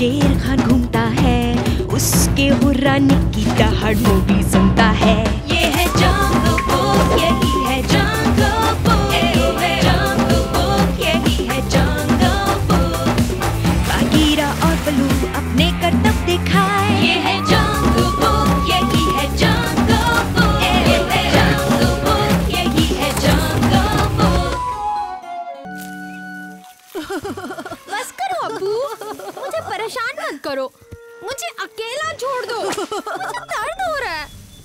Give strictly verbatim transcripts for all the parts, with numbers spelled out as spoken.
शेर खान घूमता है, उसके हुर्राने की दहाड़ मोगली सुनता है। ये है जंगल बुक, यही है जंगल बुक, ये है जंगल बुक, यही है जंगल बुक। बागीरा और बलू अपने करतब दिखाए, ये है जंगल बुक, यही है जंगल बुक, ये है जंगल बुक, यही है जंगल बुक। बस करो अब्बू, मुझे परेशान मत करो, मुझे अकेला छोड़ दो, मुझे दर्द हो रहा है।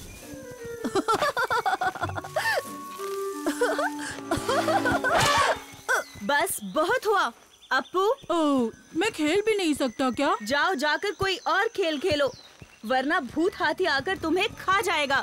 बस बहुत हुआ अप्पू। ओह, मैं खेल भी नहीं सकता क्या? जाओ जाकर कोई और खेल खेलो, वरना भूत हाथी आकर तुम्हें खा जाएगा।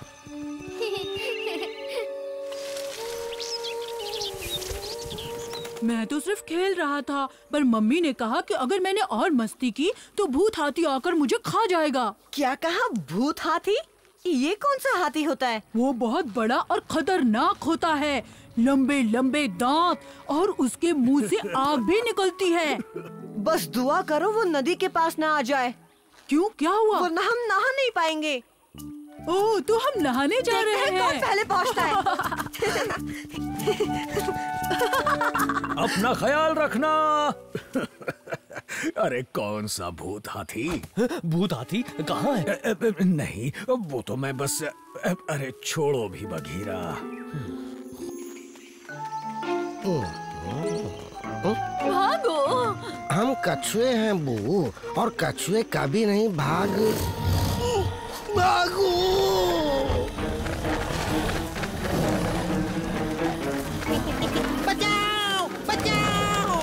मैं तो सिर्फ खेल रहा था, पर मम्मी ने कहा कि अगर मैंने और मस्ती की तो भूत हाथी आकर मुझे खा जाएगा। क्या कहा? भूत हाथी? ये कौन सा हाथी होता है? वो बहुत बड़ा और खतरनाक होता है, लंबे लंबे दांत और उसके मुंह से आग भी निकलती है। बस दुआ करो वो नदी के पास ना आ जाए। क्यों, क्या हुआ? वरना हम नहा नहीं पाएंगे। ओह, तो हम नहाने जा रहे हैं। कौन पहले पहुंचता है? अपना ख्याल रखना। अरे कौन सा भूत हाथी? भूत हाथी कहाँ है? अ, अ, नहीं, वो तो मैं बस अ, अरे छोड़ो भी बघीरा। भागो। हम कछुए हैं बू, और कछुए कभी नहीं भाग भागो। बचाओ बचाओ।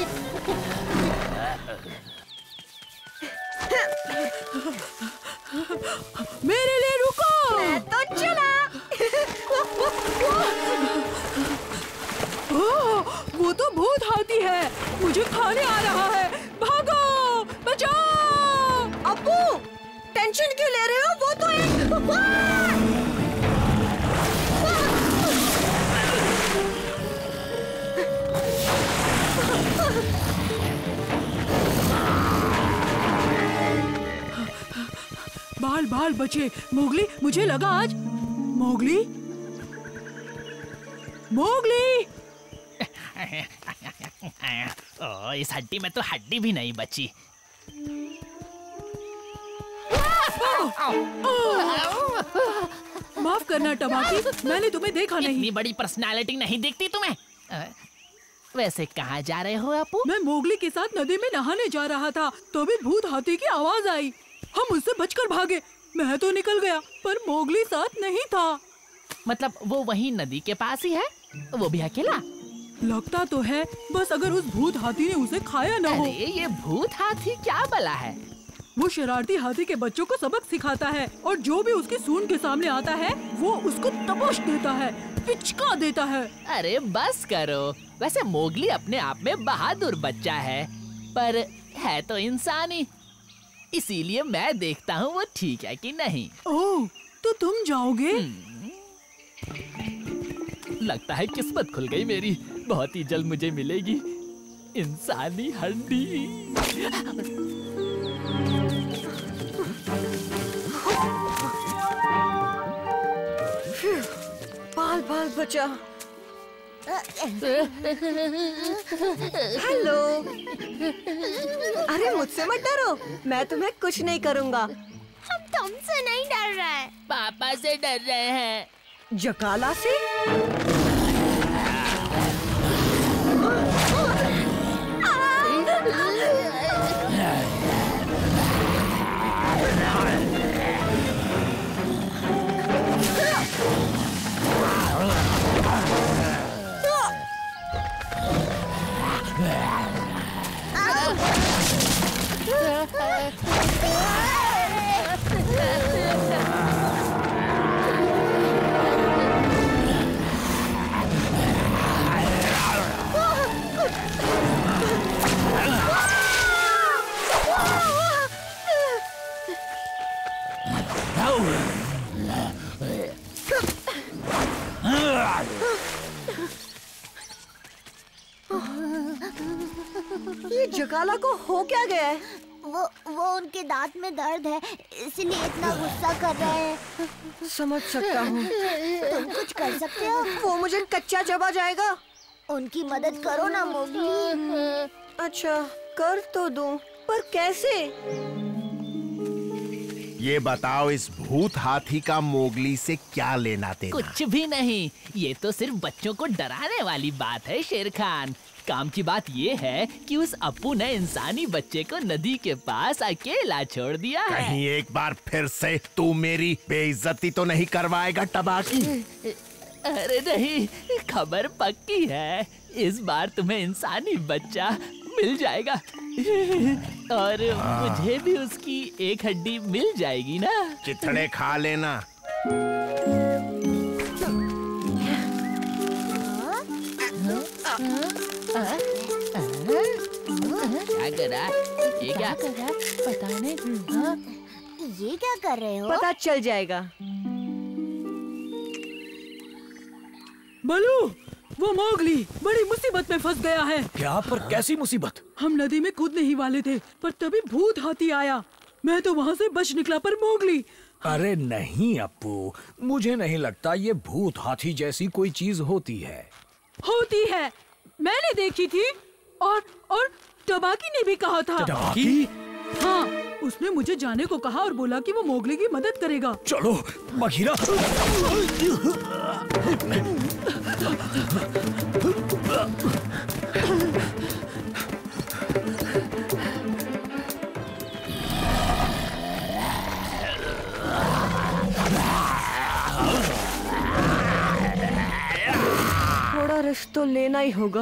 मेरे लिए रुको। मैं तो चला। ओह, वो तो भूत हाथी है, मुझे खाने आ रहा है। भागो, बचाओ। अप्पू, टेंशन क्यों ले रहे हो? वो तो एक बाल बाल बचे। मोगली, मुझे लगा आज। Mowgli, Mowgli. ओ, इस हड्डी में तो हड्डी भी नहीं बची। माफ करना टमाकी, मैंने तुम्हें देखा नहीं। इतनी बड़ी पर्सनालिटी नहीं दिखती तुम्हें। अ, वैसे कहाँ जा रहे हो अपू? मैं मोगली के साथ नदी में नहाने जा रहा था, तो भी भूत हाथी की आवाज आई। हम उससे बचकर भागे। मैं तो निकल गया, पर मोगली साथ नहीं था। मतलब वो वही नदी के पास ही है, वो भी अकेला? लगता तो है, बस अगर उस भूत हाथी ने उसे खाया न हो। अरे ये भूत हाथी क्या बला है? वो शरारती हाथी के बच्चों को सबक सिखाता है, और जो भी उसकी सूंड के सामने आता है वो उसको तबोश देता है, पिचका देता है। अरे बस करो। वैसे मोगली अपने आप में बहादुर बच्चा है, पर है तो इंसानी, इसीलिए मैं देखता हूँ वो ठीक है कि नहीं। ओह, तो तुम जाओगे? लगता है किस्मत खुल गई मेरी, बहुत ही जल्द मुझे मिलेगी इंसानी हड्डी। बाल बाल बचा। हेलो। अरे मुझसे मत डरो, मैं तुम्हें कुछ नहीं करूँगा। हम तुमसे नहीं डर रहे हैं, पापा से डर रहे हैं। जकाला से? ये जकाला को हो क्या गया है? वो वो उनके दांत में दर्द है, इसलिए इतना गुस्सा कर रहे हैं। समझ सकता हूँ। तुम कुछ कर सकते हो? वो मुझे कच्चा चबा जाएगा। उनकी मदद करो ना मोगली। अच्छा, कर तो दूं, पर कैसे? ये बताओ, इस भूत हाथी का मोगली से क्या लेना देना? कुछ भी नहीं, ये तो सिर्फ बच्चों को डराने वाली बात है शेर खान। काम की बात ये है कि उस अप्पू ने इंसानी बच्चे को नदी के पास अकेला छोड़ दिया है। कहीं एक बार फिर से तू मेरी बेइज्जती तो नहीं करवाएगा टबाकी? अरे नहीं, खबर पक्की है, इस बार तुम्हें इंसानी बच्चा मिल जाएगा और मुझे भी उसकी एक हड्डी मिल जाएगी ना। चिथड़े खा लेना। क्या कर रहा है? ये क्या कर रहा है? पता नहीं। ये क्या कर रहे हो? पता चल जाएगा। बलू, वो मोगली बड़ी मुसीबत में फंस गया है। क्या? पर कैसी मुसीबत? हम नदी में कूदने ही वाले थे, पर तभी भूत हाथी आया। मैं तो वहाँ से बच निकला, पर मोगली। अरे नहीं अप्पू, मुझे नहीं लगता ये भूत हाथी जैसी कोई चीज होती है। होती है, मैंने देखी थी और और टबाकी ने भी कहा था। टबाकी? हाँ, उसने मुझे जाने को कहा और बोला कि वो मोगली की मदद करेगा। चलो बघीरा। थोड़ा रिस्क तो लेना ही होगा।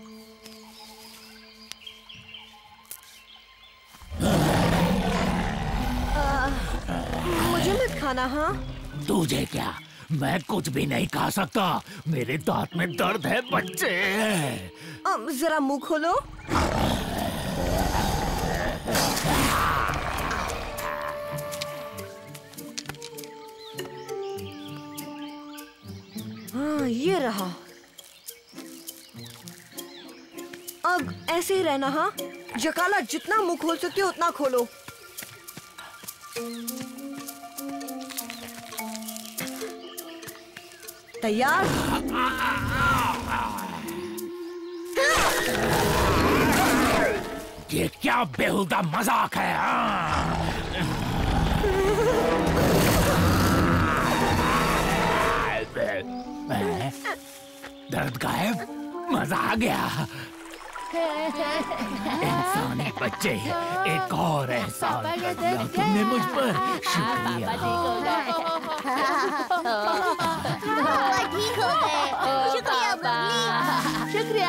मुझे मत खाना। हाँ, तुझे क्या? मैं कुछ भी नहीं खा सकता, मेरे दांत में दर्द है बच्चे। अब जरा मुंह खोलो। हाँ, ये रहा। अब ऐसे ही रहना। हाँ जकाला, जितना मुंह खोल सकते हो उतना खोलो। तैयार? ये क्या बेहुदा मजाक है? दर्द गायब, मजा आ गया। इंसानी बच्चे, एक और एहसान कर दिया तुमने मुझ पर। शुक्रिया। पापा ठीक हो गए। शुक्रिया मोगली। शुक्रिया।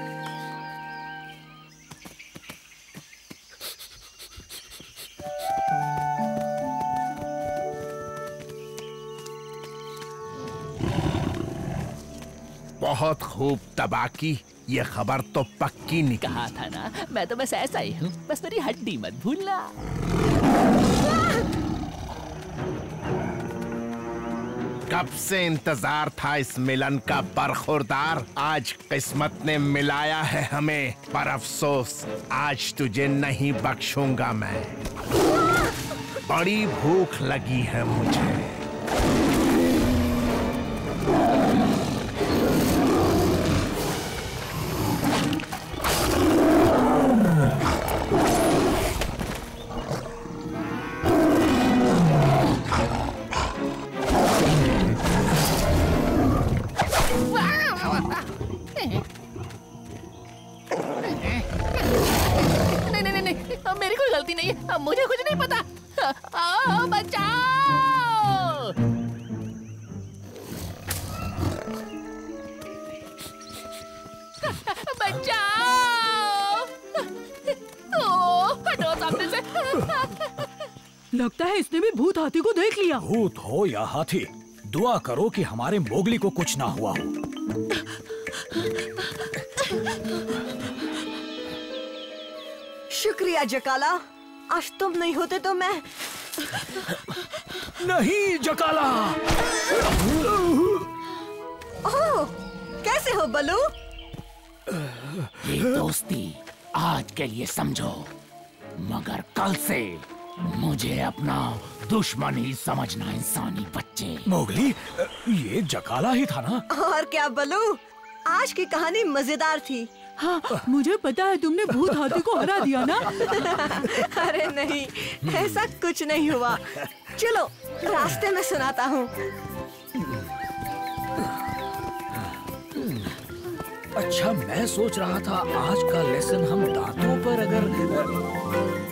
बहुत खूब तबाकी, ये खबर तो पक्की निकली। कहा था ना, मैं तो बस ऐसा ही हूँ, बस मेरी हड्डी मत भूलना। कब से इंतजार था इस मिलन का बरखुरदार। आज किस्मत ने मिलाया है हमें, पर अफसोस आज तुझे नहीं बख्शूंगा मैं। बड़ी भूख लगी है मुझे। मेरी कोई गलती नहीं है, मुझे कुछ नहीं पता। आ, बचाओ! बचाओ! ओ, हटो सामने से। लगता है इसने भी भूत हाथी को देख लिया। भूत हो या हाथी, दुआ करो कि हमारे मोगली को कुछ ना हुआ हो। शुक्रिया जकाला, आज तुम नहीं होते तो मैं। नहीं जकाला। ओह, कैसे हो बलू? ये दोस्ती आज के लिए समझो, मगर कल से मुझे अपना दुश्मन ही समझना इंसानी बच्चे। मोगली, ये जकाला ही था ना? और क्या बलू, आज की कहानी मजेदार थी। हाँ, मुझे पता है तुमने भूत हाथी को हरा दिया ना। अरे नहीं, ऐसा कुछ नहीं हुआ। चलो रास्ते में सुनाता हूँ। अच्छा, मैं सोच रहा था आज का लेसन हम दांतों पर अगर